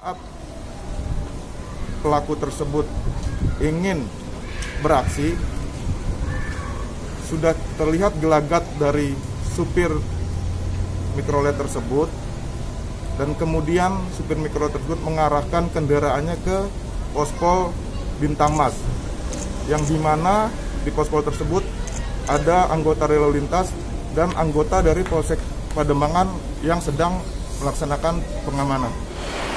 saat pelaku tersebut ingin beraksi, sudah terlihat gelagat dari supir mikrolet tersebut, dan kemudian supir mikrolet tersebut mengarahkan kendaraannya ke Pospol Bintang Mas, yang dimana di Pospol tersebut ada anggota lalu lintas dan anggota dari Polsek Pademangan yang sedang melaksanakan pengamanan.